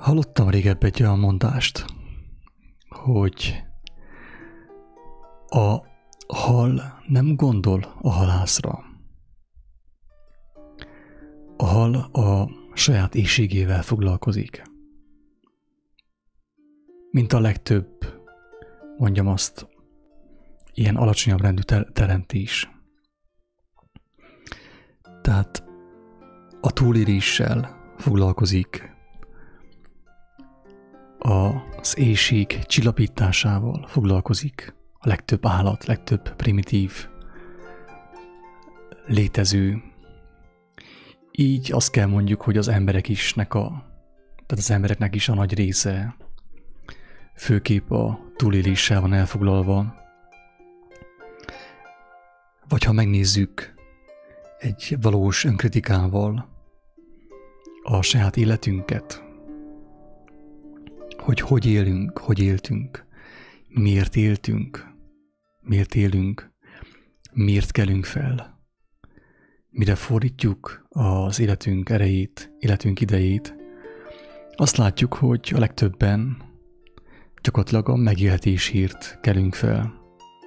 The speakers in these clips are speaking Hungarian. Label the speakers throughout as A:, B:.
A: Hallottam régebb egy olyan mondást, hogy a hal nem gondol a halászra. A hal a saját éhségével foglalkozik. Mint a legtöbb, mondjam azt, ilyen alacsonyabb rendű teremtés. Tehát a túléléssel foglalkozik, az éhség csillapításával foglalkozik a legtöbb állat, legtöbb primitív létező. Így azt kell mondjuk, hogy az embereknek is a nagy része főképp a túléléssel van elfoglalva. Vagy ha megnézzük egy valós önkritikával a saját életünket, hogy élünk, hogy éltünk, miért éltünk, miért élünk, miért kelünk fel, mire fordítjuk az életünk erejét, életünk idejét, azt látjuk, hogy a legtöbben gyakorlatilag a megélhetésért kelünk fel,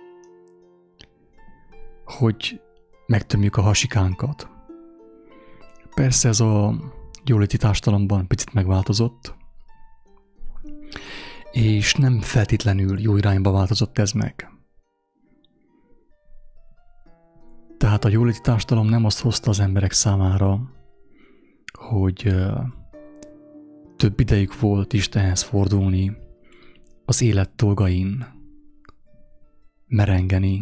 A: hogy megtömjük a hasikánkat. Persze ez a jóléti társadalomban picit megváltozott, és nem feltétlenül jó irányba változott ez meg. Tehát a jóléti társadalom nem azt hozta az emberek számára, hogy több idejük volt Istenhez fordulni, az élet dolgain merengeni,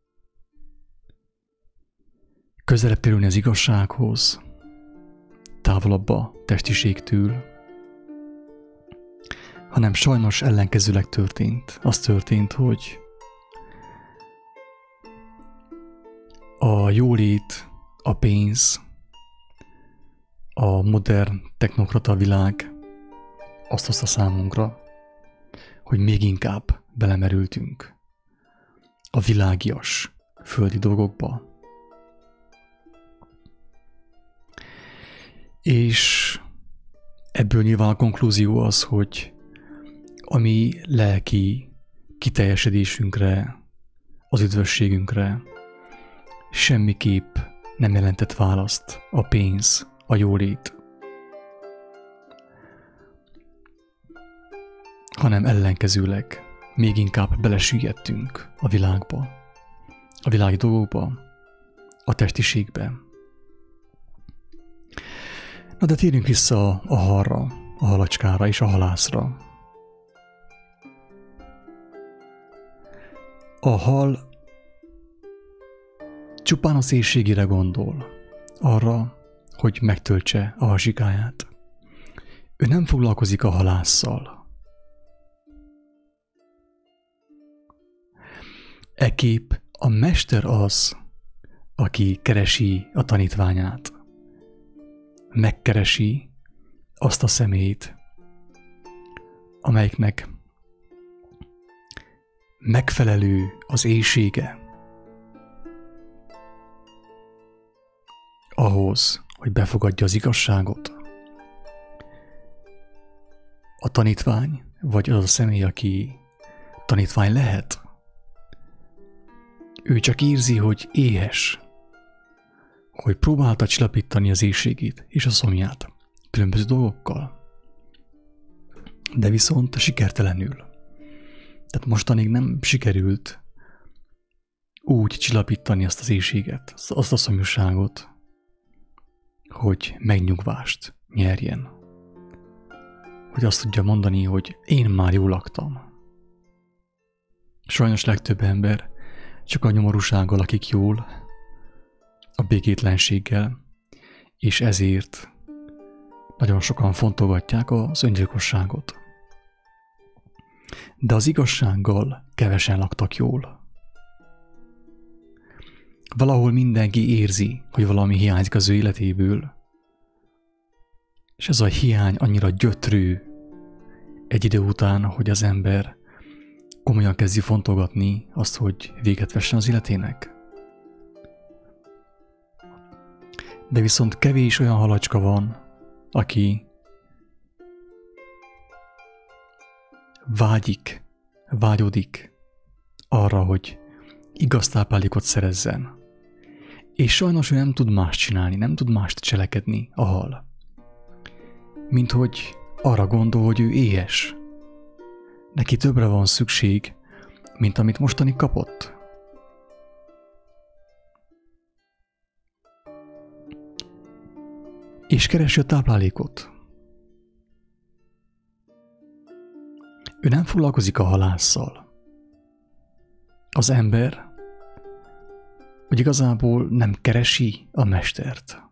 A: közelebb kerülni az igazsághoz, távolabb a testiségtől, hanem sajnos ellenkezőleg történt. Az történt, hogy a jólét, a pénz, a modern technokrata világ azt hozta számunkra, hogy még inkább belemerültünk a világias, földi dolgokba. És ebből nyilván a konklúzió az, hogy a mi lelki kiteljesedésünkre, az üdvösségünkre semmiképp nem jelentett választ a pénz, a jólét, hanem ellenkezőleg még inkább belesüllyedtünk a világba, a világi dolgokba, a testiségbe. Na de térjünk vissza a halra, a halacskára és a halászra. A hal csupán az éhségére gondol, arra, hogy megtöltse a hasikáját. Ő nem foglalkozik a halásszal. Ekképp a mester az, aki keresi a tanítványát. Megkeresi azt a személyt, amelyiknek megfelelő az éhsége ahhoz, hogy befogadja az igazságot. A tanítvány, vagy az a személy, aki tanítvány lehet, ő csak érzi, hogy éhes, hogy próbálta csillapítani az éhségét és a szomját különböző dolgokkal, de viszont sikertelenül. Tehát mostanig nem sikerült úgy csillapítani azt az éhséget, azt a szomjúságot, hogy megnyugvást nyerjen. Hogy azt tudja mondani, hogy én már jól laktam. Sajnos legtöbb ember csak a nyomorúsággal lakik jól, a békétlenséggel, és ezért nagyon sokan fontolgatják az öngyilkosságot. De az igazsággal kevesen laktak jól. Valahol mindenki érzi, hogy valami hiányzik az ő életéből, és ez a hiány annyira gyötrő egy idő után, hogy az ember komolyan kezdi fontolgatni azt, hogy véget vessen az életének. De viszont kevés olyan halacska van, aki vágyodik arra, hogy igaz táplálékot szerezzen. És sajnos ő nem tud más csinálni, nem tud mást cselekedni, a hal. Mint hogy arra gondol, hogy ő éhes. Neki többre van szükség, mint amit mostani kapott. És keresi a táplálékot. Ő nem foglalkozik a halásszal. Az ember, hogy igazából nem keresi a mestert.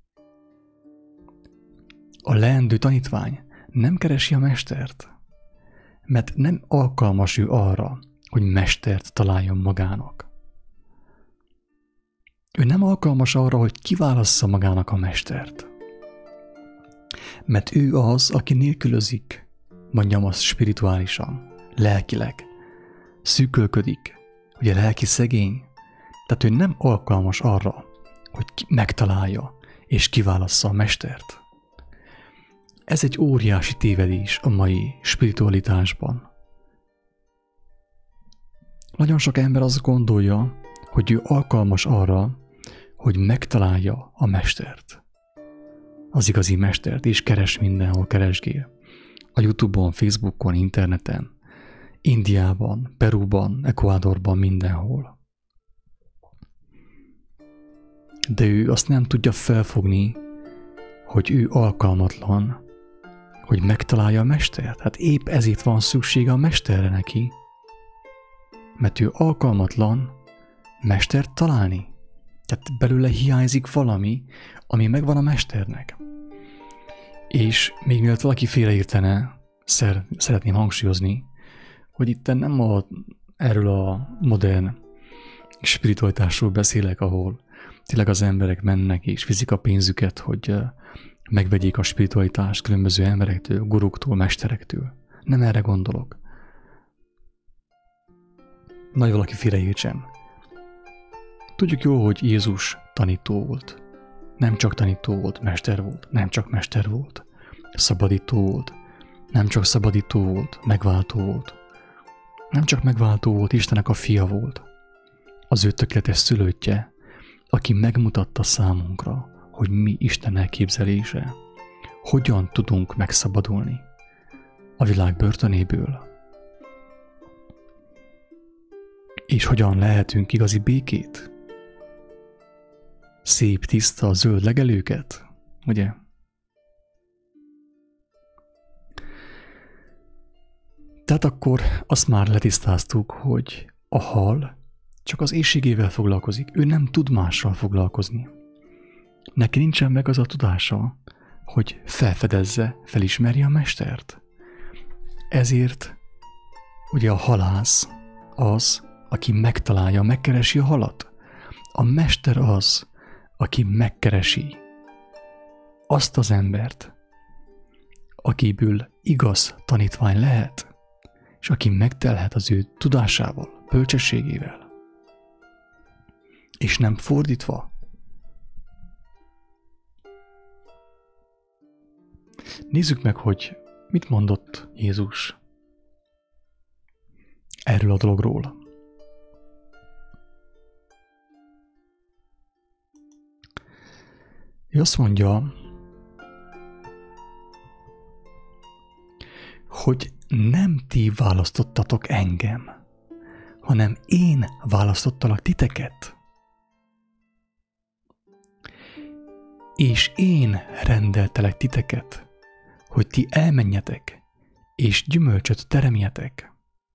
A: A leendő tanítvány nem keresi a mestert, mert nem alkalmas ő arra, hogy mestert találjon magának. Ő nem alkalmas arra, hogy kiválassza magának a mestert. Mert ő az, aki nélkülözik, mondjam azt spirituálisan, lelkileg, szűkölködik, ugye lelki szegény, tehát ő nem alkalmas arra, hogy megtalálja és kiválassza a mestert. Ez egy óriási tévedés a mai spiritualitásban. Nagyon sok ember azt gondolja, hogy ő alkalmas arra, hogy megtalálja a mestert. Az igazi mestert, és keres mindenhol, keresgél. A YouTube-on, Facebookon, interneten, Indiában, Perúban, Ecuadorban, mindenhol. De ő azt nem tudja felfogni, hogy ő alkalmatlan, hogy megtalálja a mestert. Hát épp ezért van szüksége a mesterre neki, mert ő alkalmatlan mestert találni. Tehát belőle hiányzik valami, ami megvan a mesternek. És még mielőtt valaki félreértene, szeretném hangsúlyozni, hogy itt nem erről a modern spiritualitásról beszélek, ahol tényleg az emberek mennek és viszik a pénzüket, hogy megvegyék a spiritualitást különböző emberektől, guruktól, mesterektől. Nem erre gondolok. Nagy valaki félreértsen. Tudjuk jól, hogy Jézus tanító volt. Nem csak tanító volt, mester volt. Nem csak mester volt. Szabadító volt. Nem csak szabadító volt, megváltó volt. Nem csak megváltó volt, Istennek a fia volt. Az ő tökéletes szülöttje, aki megmutatta számunkra, hogy mi Isten elképzelése. Hogyan tudunk megszabadulni a világ börtönéből. És hogyan lehetünk igazi békét? Szép, tiszta, zöld legelőket, ugye? Tehát akkor azt már letisztáztuk, hogy a hal csak az éhségével foglalkozik. Ő nem tud mással foglalkozni. Neki nincsen meg az a tudása, hogy felfedezze, felismerje a mestert. Ezért ugye a halász az, aki megtalálja, megkeresi a halat. A mester az, aki megkeresi azt az embert, akiből igaz tanítvány lehet, és aki megtelhet az ő tudásával, bölcsességével. És nem fordítva. Nézzük meg, hogy mit mondott Jézus erről a dologról. Ő azt mondja, hogy nem ti választottatok engem, hanem én választottalak titeket. És én rendeltelek titeket, hogy ti elmenjetek, és gyümölcsöt teremjetek.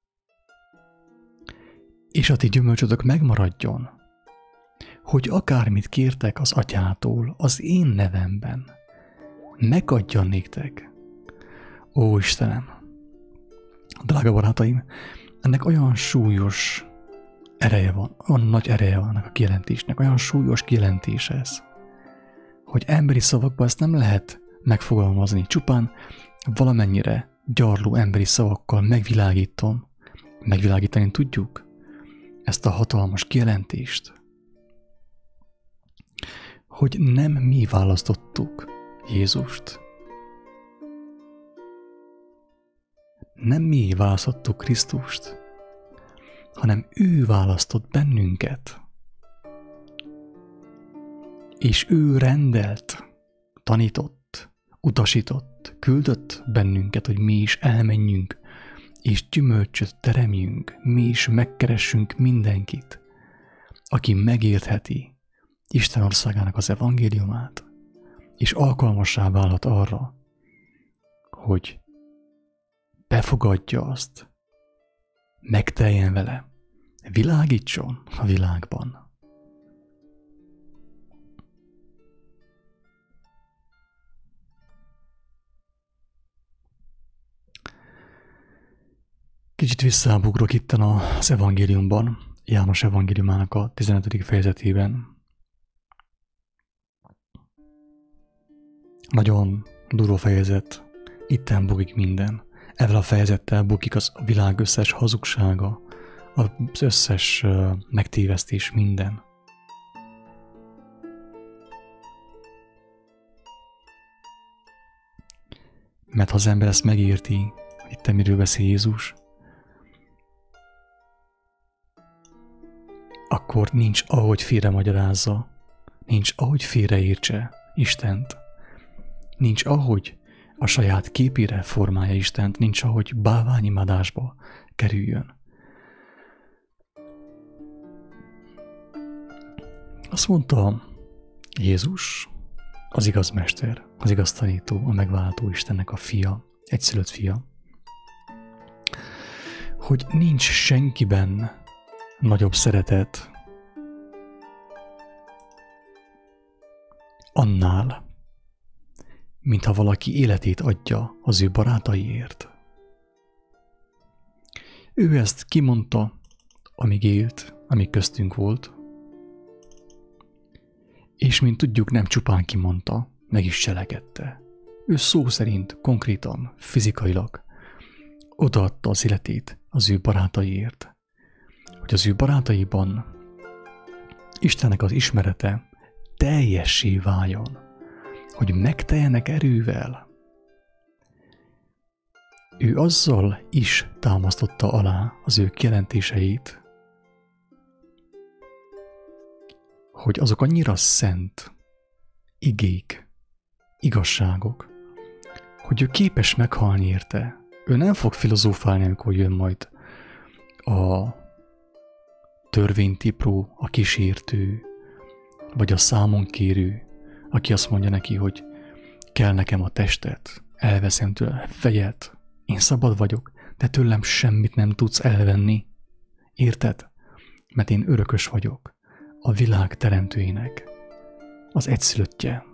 A: És a ti gyümölcsötök megmaradjon, hogy akármit kértek az atyától az én nevemben, megadjon néktek. Ó Istenem, drága barátaim, ennek olyan súlyos ereje van, olyan nagy ereje van ennek a kijelentésnek, olyan súlyos kijelentés ez, hogy emberi szavakban ezt nem lehet megfogalmazni, csupán valamennyire gyarló emberi szavakkal megvilágítani tudjuk ezt a hatalmas kijelentést, hogy nem mi választottuk Jézust. Nem mi választottuk Krisztust, hanem ő választott bennünket. És ő rendelt, tanított, utasított, küldött bennünket, hogy mi is elmenjünk, és gyümölcsöt teremjünk, mi is megkeressünk mindenkit, aki megértheti Isten országának az evangéliumát, és alkalmassá válhat arra, hogy befogadja azt, megteljen vele, világítson a világban. Kicsit visszaugrok itten az evangéliumban, János evangéliumának a 15. fejezetében. Nagyon durva fejezet, itten bukik minden. Ezzel a fejezettel bukik a világ összes hazugsága, az összes megtévesztés, minden. Mert ha az ember ezt megérti, hogy itt miről beszél Jézus, akkor nincs ahogy félremagyarázza, nincs ahogy félreértse Istent, nincs ahogy a saját képére formálja Istent, nincs ahogy bálványimádásba kerüljön. Azt mondta Jézus, az igaz mester, az igaz tanító, a megváltó Istennek a fia, egyszülött fia, hogy nincs senkiben nagyobb szeretet annál, mintha valaki életét adja az ő barátaiért. Ő ezt kimondta, amíg élt, amíg köztünk volt, és mint tudjuk, nem csupán kimondta, meg is cselekedte. Ő szó szerint, konkrétan, fizikailag odaadta az életét az ő barátaiért, hogy az ő barátaiban Istennek az ismerete teljessé váljon, hogy megteljenek erővel. Ő azzal is támasztotta alá az ő kijelentéseit, hogy azok annyira szent igék, igazságok, hogy ő képes meghalni érte. Ő nem fog filozófálni, amikor jön majd a törvénytipró, a kísértő, vagy a számonkérő, aki azt mondja neki, hogy kell nekem a testet, elveszem tőle fejet, én szabad vagyok, de tőlem semmit nem tudsz elvenni. Érted? Mert én örökös vagyok, a világ teremtőjének, az egyszülöttje.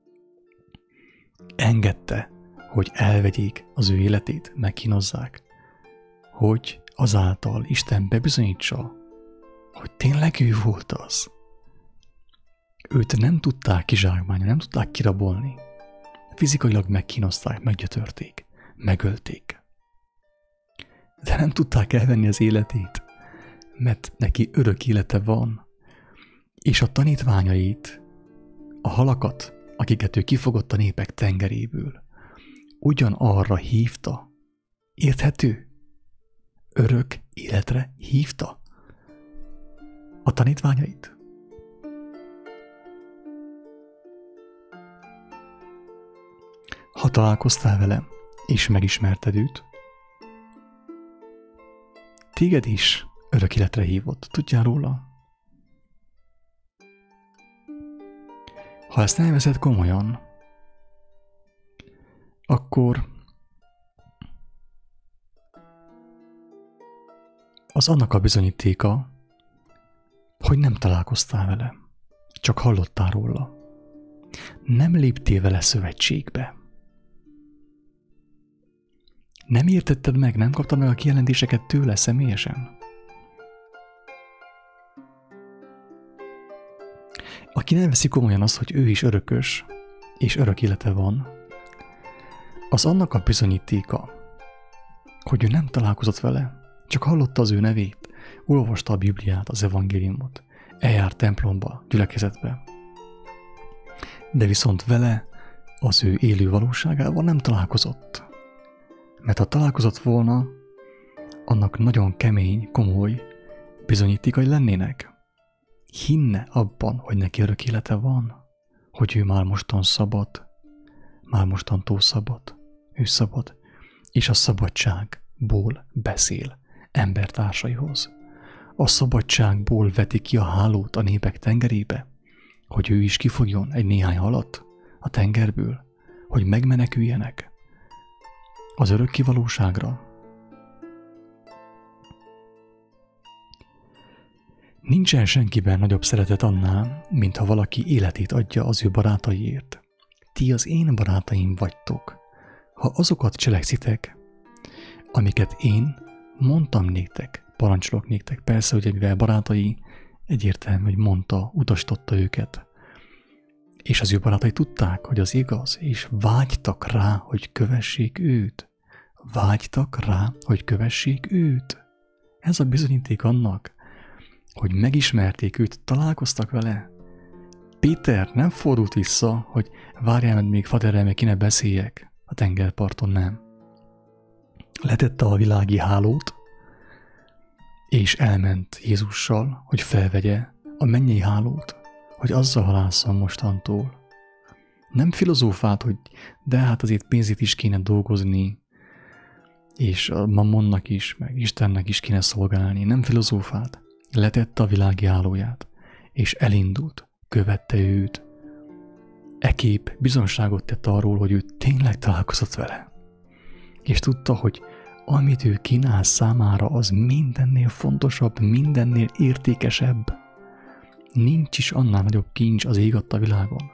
A: Engedte, hogy elvegyék az ő életét, megkínozzák, hogy azáltal Isten bebizonyítsa, hogy tényleg ő volt az. Őt nem tudták kizsákmányolni, nem tudták kirabolni. Fizikailag megkínozták, meggyötörték, megölték. De nem tudták elvenni az életét, mert neki örök élete van, és a tanítványait, a halakat, akiket ő kifogott a népek tengeréből, ugyanarra hívta. Érthető? Örök életre hívta a tanítványait. Ha találkoztál vele, és megismerted őt, téged is örök életre hívott. Tudjál róla? Ha ezt nem veszed komolyan, akkor az annak a bizonyítéka, hogy nem találkoztál vele, csak hallottál róla. Nem léptél vele szövetségbe. Nem értetted meg, nem kaptad meg a kijelentéseket tőle személyesen. Aki nem veszi komolyan azt, hogy ő is örökös, és örök élete van, az annak a bizonyítéka, hogy ő nem találkozott vele, csak hallotta az ő nevét, olvasta a Bibliát, az evangéliumot, eljárt templomba, gyülekezetbe. De viszont vele, az ő élő valóságával nem találkozott. Mert ha találkozott volna, annak nagyon kemény, komoly bizonyítékai lennének. Hinne abban, hogy neki örök élete van, hogy ő már mostan szabad, már mostantól szabad, ő szabad, és a szabadságból beszél embertársaihoz. A szabadságból veti ki a hálót a népek tengerébe, hogy ő is kifogjon egy néhány halat a tengerből, hogy megmeneküljenek az örökké valóságra. Nincsen senkiben nagyobb szeretet annál, mint ha valaki életét adja az ő barátaiért. Ti az én barátaim vagytok, ha azokat cselekszitek, amiket én mondtam néktek, parancsolok néktek. Persze, hogy mivel barátai egyértelmű, hogy mondta, utasította őket. És az ő barátai tudták, hogy az igaz, és vágytak rá, hogy kövessék őt. Vágytak rá, hogy kövessék őt. Ez a bizonyíték annak, hogy megismerték őt, találkoztak vele. Péter nem fordult vissza, hogy várjál meg még faterrel, meg kéne beszéljek a tengerparton, nem. Letette a világi hálót, és elment Jézussal, hogy felvegye a mennyei hálót, hogy azzal halásszon mostantól. Nem filozófált, hogy de hát azért pénzét is kéne dolgozni, és a mammonnak is, meg Istennek is kéne szolgálni. Nem filozófált. Letette a világi hálóját, és elindult, követte őt. E kép bizonságot tett arról, hogy ő tényleg találkozott vele. És tudta, hogy amit ő kínál számára, az mindennél fontosabb, mindennél értékesebb. Nincs is annál nagyobb kincs az ég adta világon.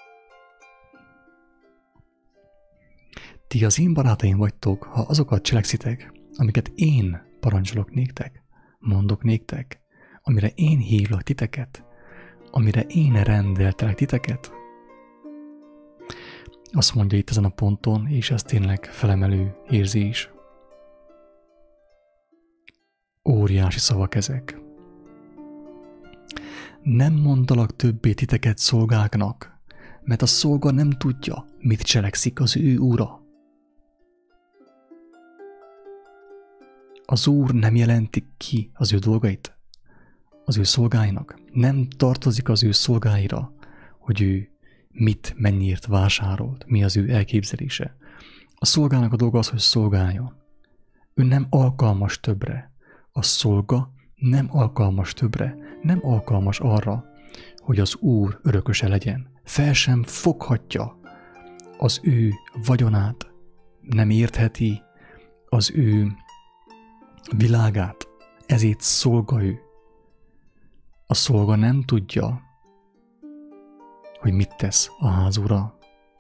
A: Ti az én barátaim vagytok, ha azokat cselekszitek, amiket én parancsolok néktek, mondok néktek, amire én hívlak titeket, amire én rendeltelek titeket. Azt mondja itt ezen a ponton, és ez tényleg felemelő érzés. Óriási szavak ezek. Nem mondalak többé titeket szolgáknak, mert a szolga nem tudja, mit cselekszik az ő úra. Az úr nem jelenti ki az ő dolgait az ő szolgáinak. Nem tartozik az ő szolgáira, hogy ő mit, mennyiért vásárolt, mi az ő elképzelése. A szolgának a dolga az, hogy szolgáljon. Ő nem alkalmas többre. A szolga nem alkalmas többre, nem alkalmas arra, hogy az úr örököse legyen. Fel sem foghatja az ő vagyonát, nem értheti az ő világát, ezért szolga ő. A szolga nem tudja, hogy mit tesz a házura.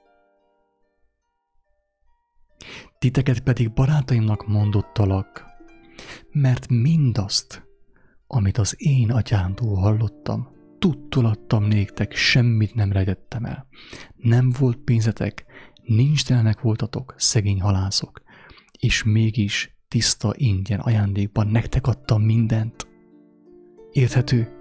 A: Titeket pedig barátaimnak mondottalak, mert mindazt, amit az én atyámtól hallottam, tudtul adtam néktek, semmit nem rejtettem el. Nem volt pénzetek, nincs telenek voltatok, szegény halászok, és mégis tiszta ingyen ajándékban nektek adtam mindent. Érthető?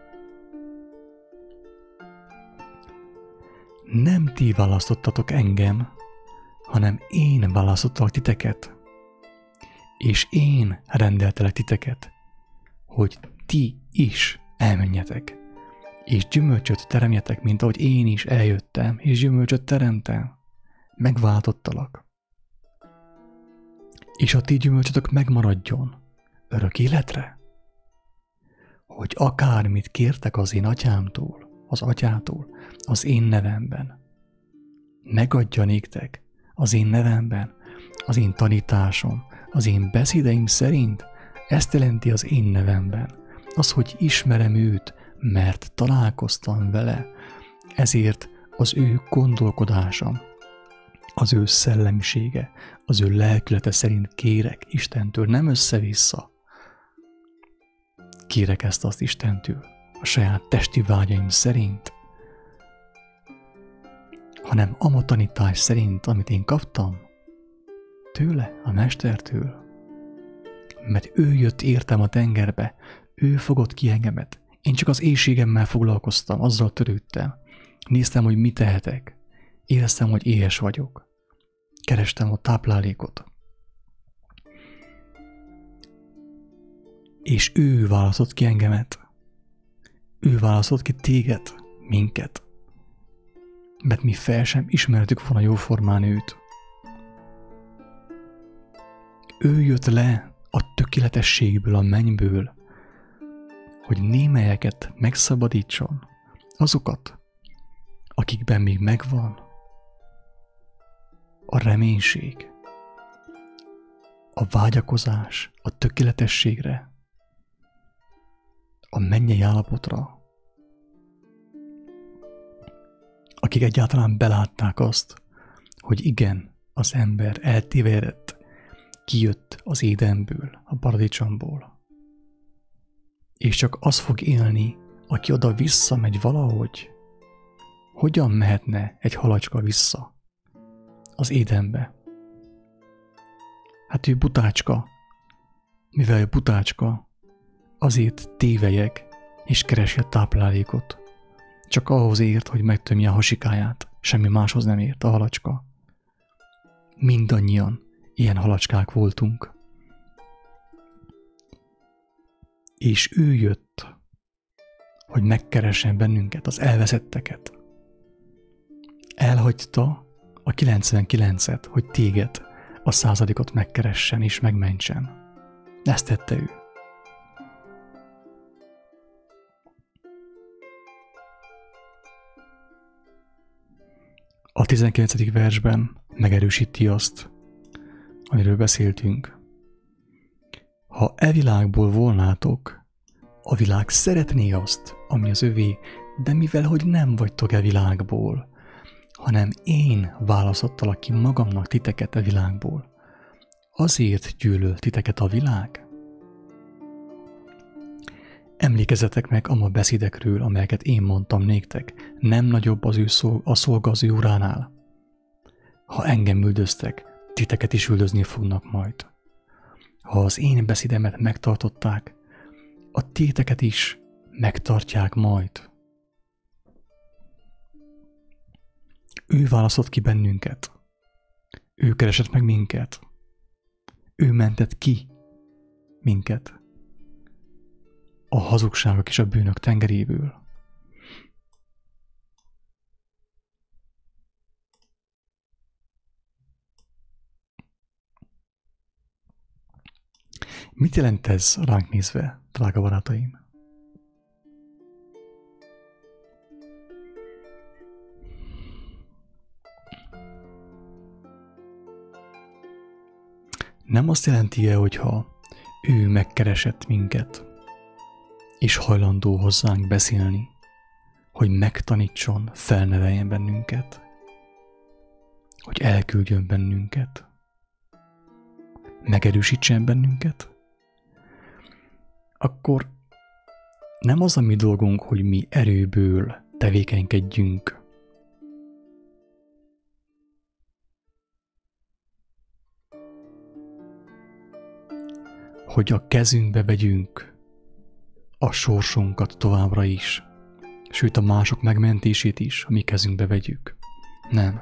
A: Nem ti választottatok engem, hanem én választottalak titeket, és én rendeltelek titeket, hogy ti is elmenjetek, és gyümölcsöt teremjetek, mint ahogy én is eljöttem, és gyümölcsöt teremtem. Megváltottalak. És a ti gyümölcsötök megmaradjon örök életre, hogy akármit kértek az én atyámtól, az atyától, az én nevemben, megadja néktek az én nevemben, az én tanításom, az én beszédeim szerint, ezt jelenti az én nevemben. Az, hogy ismerem őt, mert találkoztam vele, ezért az ő gondolkodása, az ő szellemisége, az ő lelkülete szerint kérek Istentől, nem össze-vissza. Kérek ezt-azt Istentől, a saját testi vágyaim szerint, hanem ama tanítás szerint, amit én kaptam tőle, a mestertől. Mert ő jött értem a tengerbe, ő fogott ki engemet. Én csak az éhségemmel foglalkoztam, azzal törődtem. Néztem, hogy mit tehetek. Éreztem, hogy éhes vagyok. Kerestem a táplálékot. És ő választott ki engemet. Ő választott ki téged, minket. Mert mi fel sem ismertük volna jóformán őt. Ő jött le a tökéletességből, a mennyből, hogy némelyeket megszabadítson, azokat, akikben még megvan a reménység, a vágyakozás a tökéletességre, a mennyei állapotra, akik egyáltalán belátták azt, hogy igen, az ember eltévedett, kijött az Édenből, a paradicsomból, és csak az fog élni, aki oda visszamegy valahogy. Hogyan mehetne egy halacska vissza az Édenbe? Hát ő butácska. Mivel ő butácska, azért tévelyek és keresi a táplálékot. Csak ahhoz ért, hogy megtömje a hasikáját. Semmi máshoz nem ért a halacska. Mindannyian ilyen halacskák voltunk. És ő jött, hogy megkeressen bennünket, az elveszetteket. Elhagyta a 99-et, hogy téged, a 100-ot megkeressen és megmentsen. Ezt tette ő. A 19. versben megerősíti azt, amiről beszéltünk. Ha e világból volnátok, a világ szeretné azt, ami az övé, de mivel, hogy nem vagytok e világból, hanem én választottalak ki magamnak titeket a világból, azért gyűlöl titeket a világ. Emlékezzetek meg a beszédekről, amelyeket én mondtam néktek, nem nagyobb a szolga az ő uránál. Ha engem üldöztek, titeket is üldözni fognak majd. Ha az én beszédemet megtartották, a téteket is megtartják majd. Ő választott ki bennünket. Ő keresett meg minket. Ő mentett ki minket a hazugságok és a bűnök tengeréből. Mit jelent ez ránk nézve, drága barátaim? Nem azt jelenti-e, hogyha ő megkeresett minket, és hajlandó hozzánk beszélni, hogy megtanítson, felneveljen bennünket, hogy elküldjön bennünket, megerősítsen bennünket, akkor nem az a mi dolgunk, hogy mi erőből tevékenykedjünk, hogy a kezünkbe vegyünk a sorsunkat továbbra is, sőt a mások megmentését is a mi kezünkbe vegyük. Nem.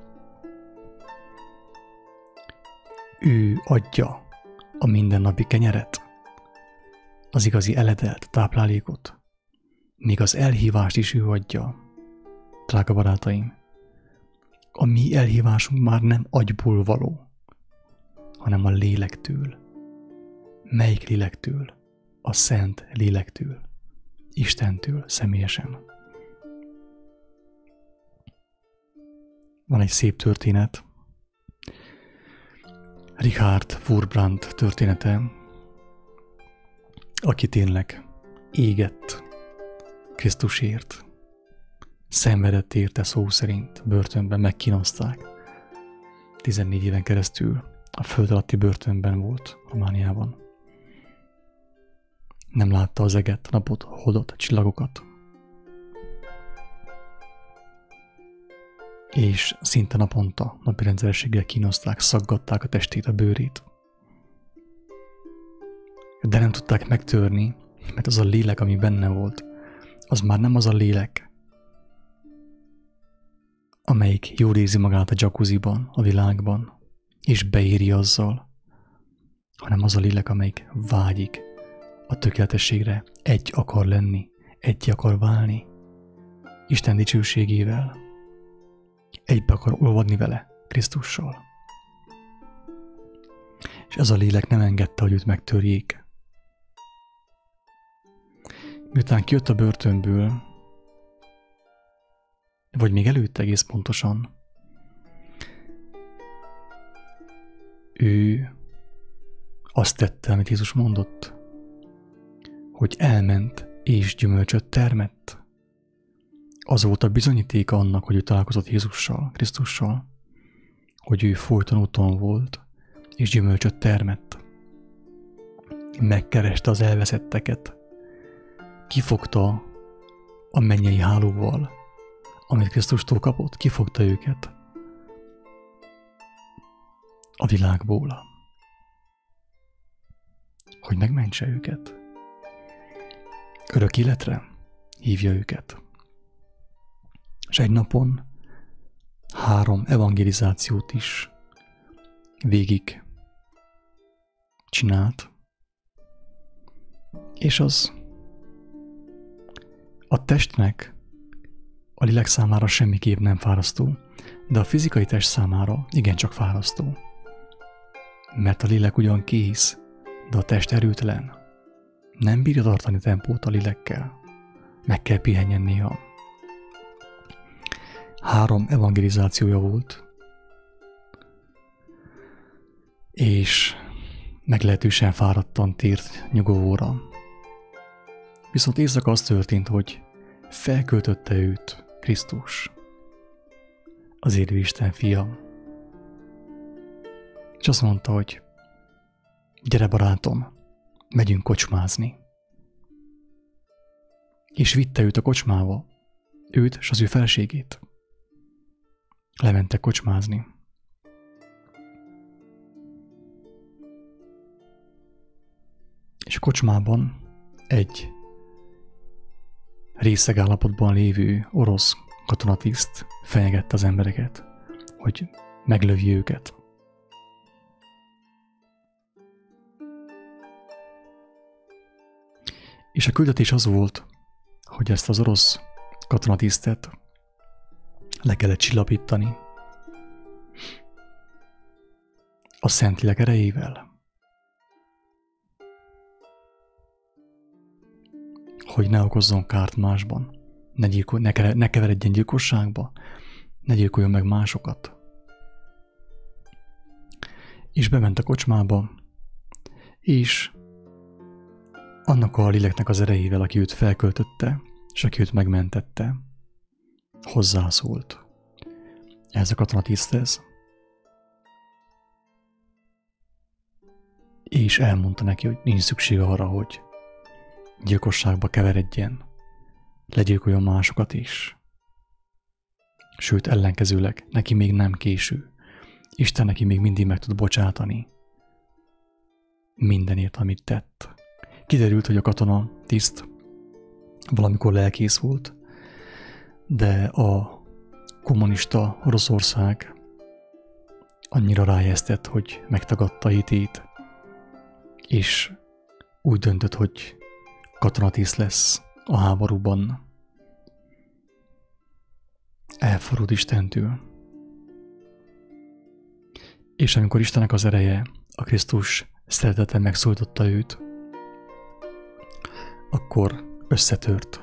A: Ő adja a mindennapi kenyeret, az igazi eledelt táplálékot, még az elhívást is ő adja. Drága barátaim, a mi elhívásunk már nem agyból való, hanem a lélektől. Melyik lélektől? A szent lélektől, Istentől személyesen. Van egy szép történet, Richard Wurmbrand története, aki tényleg égett Krisztusért, szenvedett érte szó szerint, börtönben megkínozták. 14 éven keresztül a föld alatti börtönben volt Romániában. Nem látta az eget, a napot, a holdot, a csillagokat. És szinte naponta, napi rendszerességgel kínozták, szaggatták a testét, a bőrét. De nem tudták megtörni, mert az a lélek, ami benne volt, az már nem az a lélek, amelyik jól érzi magát a jacuzziban, a világban, és beéri azzal, hanem az a lélek, amelyik vágyik a tökéletességre, egy akar lenni, egy akar válni Isten dicsőségével, egybe akar olvadni vele, Krisztussal. És ez a lélek nem engedte, hogy őt megtörjék. Miután kijött a börtönből, vagy még előtte egész pontosan, ő azt tette, amit Jézus mondott, hogy elment és gyümölcsöt termett. Az volt a bizonyítéka annak, hogy ő találkozott Jézussal, Krisztussal, hogy ő folyton úton volt, és gyümölcsöt termett. Megkereste az elveszetteket, kifogta a mennyei hálóval, amit Krisztustól kapott, kifogta őket a világból, hogy megmentse őket. Örök életre hívja őket. És egy napon 3 evangelizációt is végig csinált, és az a testnek, a lélek számára semmiképp nem fárasztó, de a fizikai test számára igencsak fárasztó. Mert a lélek ugyan kész, de a test erőtlen. Nem bírja tartani tempót a lélekkel. Meg kell pihenjen néha. 3 evangelizációja volt, és meglehetősen fáradtan tért nyugovóra. Viszont éjszaka az történt, hogy felköltötte őt Krisztus, az élő Isten fia. És azt mondta, hogy gyere barátom, megyünk kocsmázni. És vitte őt a kocsmába, őt és az ő feleségét. Lementek kocsmázni. És a kocsmában egy részeg állapotban lévő orosz katonatiszt fenyegette az embereket, hogy meglövje őket. És a küldetés az volt, hogy ezt az orosz katonatisztet le kellett csillapítani a Szentlélek erejével, hogy ne okozzon kárt másban, ne keveredjen gyilkosságba, ne gyilkoljon meg másokat. És bement a kocsmába, és annak a léleknek az erejével, aki őt felköltötte, és aki őt megmentette, hozzászólt ehhez a katonatiszthez, és elmondta neki, hogy nincs szüksége arra, hogy gyilkosságba keveredjen, legyilkoljon másokat is. Sőt, ellenkezőleg, neki még nem késő. Isten neki még mindig meg tud bocsátani mindenért, amit tett. Kiderült, hogy a katonatiszt valamikor lelkész volt, de a kommunista Oroszország annyira rájeztett, hogy megtagadta hitét, és úgy döntött, hogy katonatiszt lesz a háborúban. Elfordult Istentől. És amikor Istennek az ereje, a Krisztus szeretete megszólította őt, akkor összetört.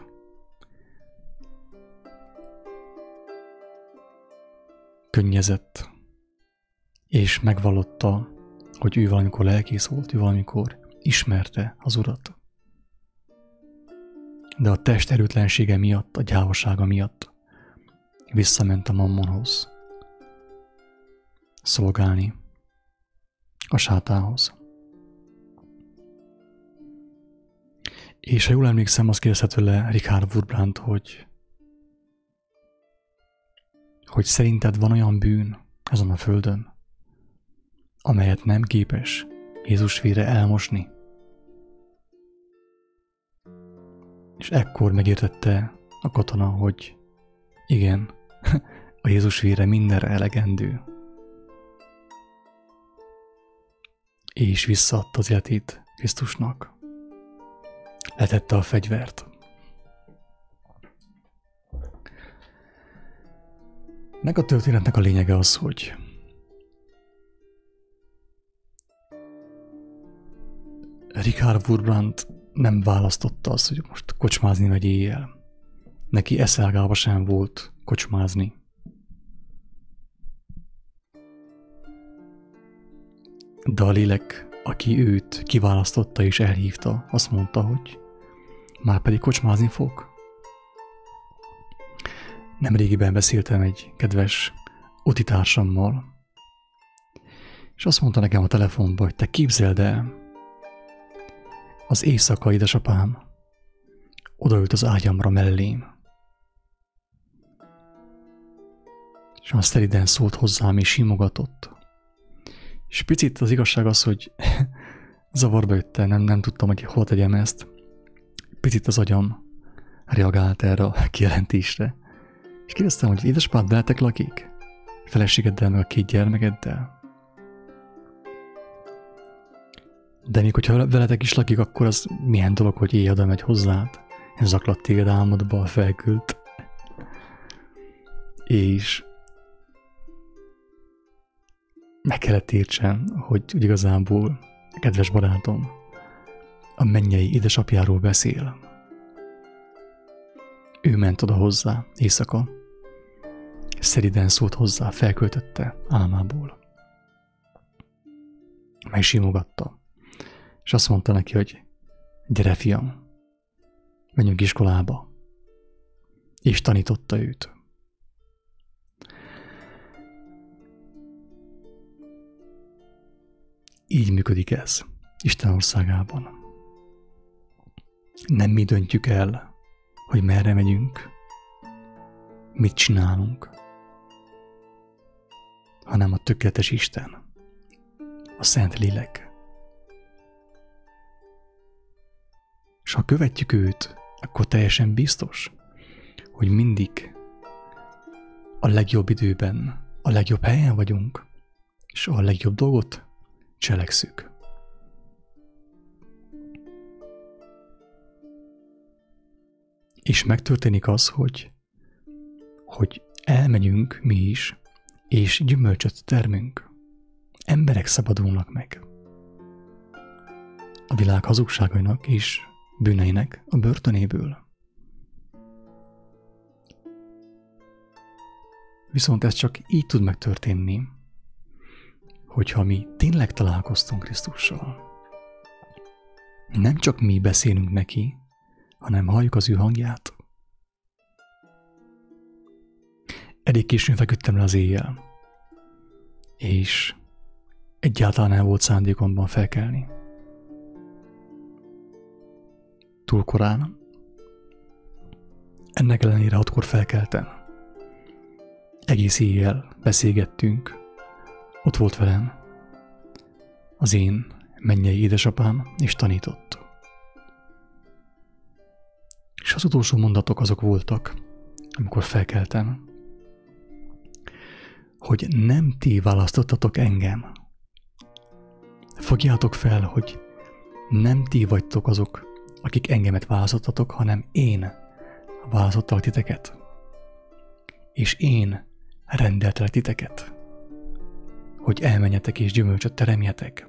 A: Könnyezett, és megvallotta, hogy ő valamikor lelkész volt, ő valamikor ismerte az Urat. De a test erőtlensége miatt, a gyávasága miatt visszament a mammonhoz szolgálni, a sátához. És ha jól emlékszem, azt kérdezte tőle Richard Wurmbrand, hogy szerinted van olyan bűn ezen a földön, amelyet nem képes Jézus vére elmosni? És ekkor megértette a katona, hogy igen, a Jézus vére mindenre elegendő. És visszaadta az életét Krisztusnak. letette a fegyvert. Ennek a történetnek a lényege az, hogy Richard Wurmbrand nem választotta azt, hogy most kocsmázni megy éjjel. Neki eszelgába sem volt kocsmázni. De a lélek, aki őt kiválasztotta és elhívta, azt mondta, hogy már pedig kocsmázni fog. Nemrégiben beszéltem egy kedves utitársammal, és azt mondta nekem a telefonban, hogy te képzeld el, az éjszaka édesapám odaült az ágyamra mellém, és azt szeliden szólt hozzám és simogatott. És picit az igazság az, hogy zavarba jöttem, nem tudtam, hogy hol tegyem ezt. Picit az agyam reagált erre a kijelentésre. És kérdeztem, hogy édesapád veletek lakik? Feleségeddel, meg a 2 gyermekeddel? De még hogyha veletek is lakik, akkor az milyen dolog, hogy éjjel oda megy hozzád? Zaklat téged álmodba, felkült. És meg kellett értsem, hogy igazából a kedves barátom a mennyei édesapjáról beszél. Ő ment oda hozzá éjszaka, szeriden szólt hozzá, felköltötte álmából. Megsimogatta, és azt mondta neki, hogy gyere fiam, menjünk iskolába, és tanította őt. Így működik ez Isten országában. Nem mi döntjük el, hogy merre megyünk, mit csinálunk, hanem a tökéletes Isten, a Szent Lélek. És ha követjük őt, akkor teljesen biztos, hogy mindig a legjobb időben, a legjobb helyen vagyunk, és a legjobb dolgot cselekszük. És megtörténik az, hogy elmegyünk mi is, és gyümölcsöt termünk. Emberek szabadulnak meg a világ hazugságainak és bűneinek a börtönéből. Viszont ez csak így tud megtörténni, hogyha mi tényleg találkoztunk Krisztussal. Nem csak mi beszélünk neki, hanem halljuk az ő hangját. Elég későn feküdtem le az éjjel, és egyáltalán nem volt szándékomban felkelni. Túl korán. Ennek ellenére 6-kor felkeltem. Egész éjjel beszélgettünk. Ott volt velem az én mennyei édesapám, és tanított. És az utolsó mondatok azok voltak, amikor felkeltem, hogy nem ti választottatok engem. Fogjátok fel, hogy nem ti vagytok azok, akik engemet választottatok, hanem én választottalak titeket. És én rendeltelek titeket, hogy elmenjetek és gyümölcsöt teremjetek.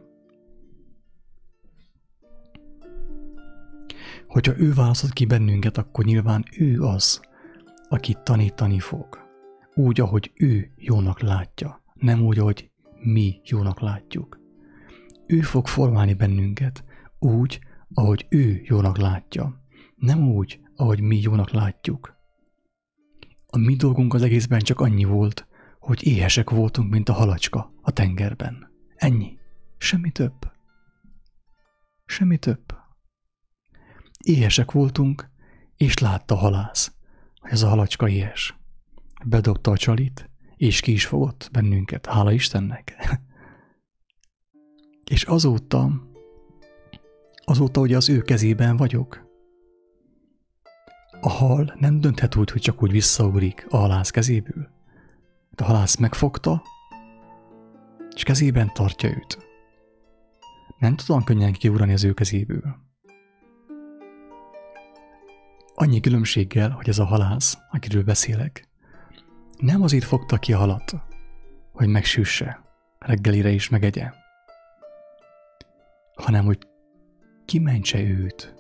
A: Hogyha ő választott ki bennünket, akkor nyilván ő az, aki tanítani fog. Úgy, ahogy ő jónak látja, nem úgy, ahogy mi jónak látjuk. Ő fog formálni bennünket úgy, ahogy ő jónak látja, nem úgy, ahogy mi jónak látjuk. A mi dolgunk az egészben csak annyi volt, hogy éhesek voltunk, mint a halacska a tengerben. Ennyi. Semmi több. Semmi több. Éhesek voltunk, és látta a halász, hogy ez a halacska éhes. Bedobta a csalit, és ki is fogott bennünket, hála Istennek. És azóta, hogy az ő kezében vagyok, a hal nem dönthet úgy, hogy csak úgy visszaugrik a halász kezéből. A halász megfogta, és kezében tartja őt. Nem tudom könnyen kiugrani az ő kezéből. Annyi különbséggel, hogy ez a halász, akiről beszélek, nem azért fogta ki a halat, hogy megsüsse, reggelire is megegye, hanem hogy kimentse őt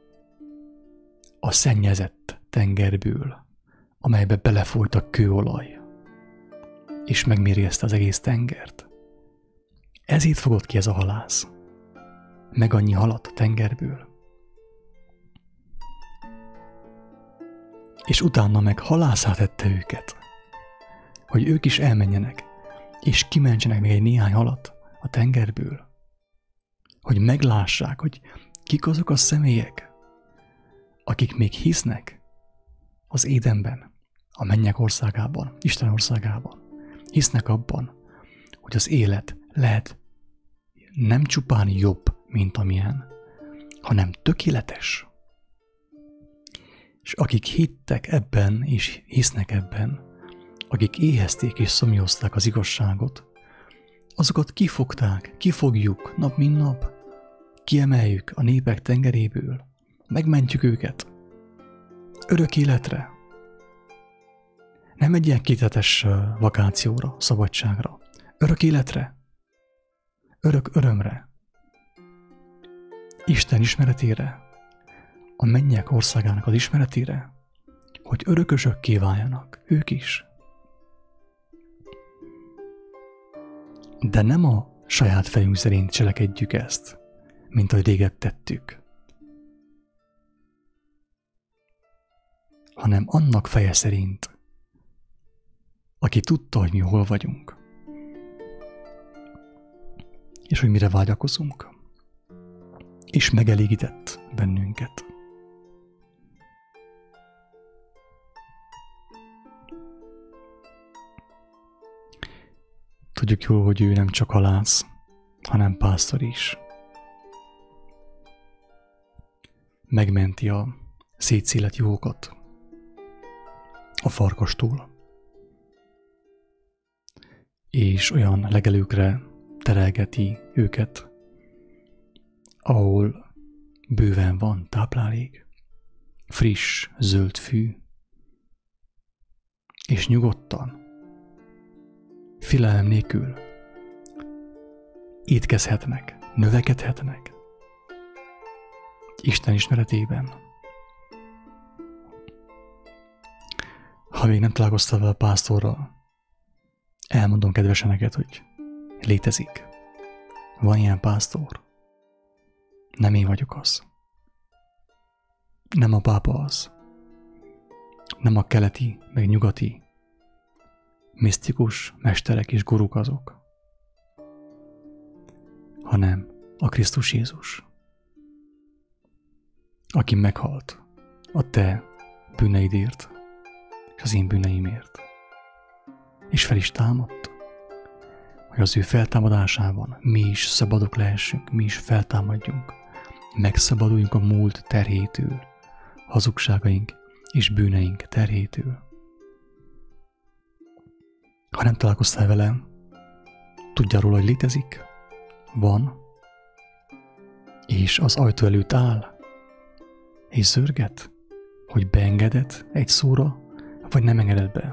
A: a szennyezett tengerből, amelybe belefolyt a kőolaj, és megmérjezte az egész tengert. Ezért fogott ki ez a halász, meg annyi halat a tengerből. És utána meg halászá tette őket, hogy ők is elmenjenek, és kimentsenek még egy néhány halat a tengerből, hogy meglássák, hogy kik azok a személyek, akik még hisznek az Édenben, a mennyek országában, Isten országában. Hisznek abban, hogy az élet lehet nem csupán jobb, mint amilyen, hanem tökéletes. És akik hittek ebben és hisznek ebben, akik éhezték és szomjazták az igazságot, azokat kifogták, kifogjuk nap mint nap, kiemeljük a népek tengeréből, megmentjük őket örök életre. Nem egy ilyen kétetes vakációra, szabadságra, örök életre, örök örömre, Isten ismeretére, a mennyek országának az ismeretére, hogy örökösökké váljanak ők is. De nem a saját fejünk szerint cselekedjük ezt, mint ahogy régen tettük, hanem annak feje szerint, aki tudta, hogy mi hol vagyunk, és hogy mire vágyakozunk, és megelégített bennünket. Tudjuk jól, hogy ő nem csak halász, hanem pásztor is. Megmenti a szétszélet juhokat a farkastól, és olyan legelőkre terelgeti őket, ahol bőven van táplálék, friss, zöld fű, és nyugodtan, félelem nélkül étkezhetnek, növekedhetnek Isten ismeretében. Ha még nem találkoztál vele a pásztorral, elmondom kedvesen neked, hogy létezik. Van ilyen pásztor. Nem én vagyok az. Nem a pápa az. Nem a keleti, meg nyugati misztikus mesterek és guruk azok, hanem a Krisztus Jézus, aki meghalt a te bűneidért és az én bűneimért, és fel is támadt, hogy az ő feltámadásában mi is szabadok lehessünk, mi is feltámadjunk, megszabaduljunk a múlt terhétől, hazugságaink és bűneink terhétől. Ha nem találkoztál velem, tudjál róla, hogy létezik, van, és az ajtó előtt áll, és zörget, hogy beengeded egy szóra, vagy nem engeded be.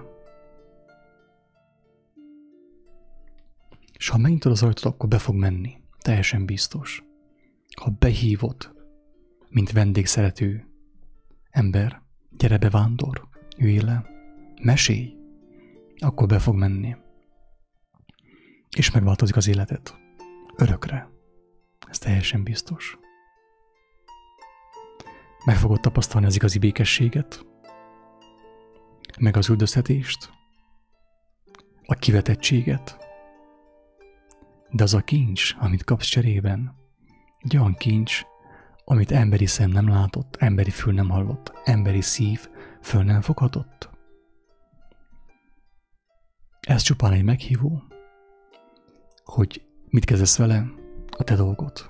A: És ha megnyitod az ajtót, akkor be fog menni, teljesen biztos. Ha behívod, mint vendégszerető ember, gyere be, vándor, ülj le, mesélj, akkor be fog menni. És megváltozik az életed. Örökre. Ez teljesen biztos. Meg fogod tapasztalni az igazi békességet, meg az üldöztetést, a kivetettséget, de az a kincs, amit kapsz cserében, egy olyan kincs, amit emberi szem nem látott, emberi fül nem hallott, emberi szív föl nem foghatott. Ez csupán egy meghívó, hogy mit kezdesz vele, a te dolgod.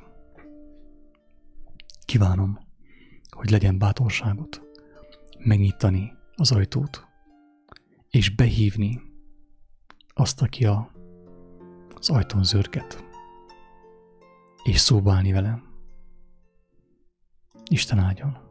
A: Kívánom, hogy legyen bátorságot megnyitani az ajtót, és behívni azt, aki az ajtón zörget, és szóba állni vele. Isten áldjon!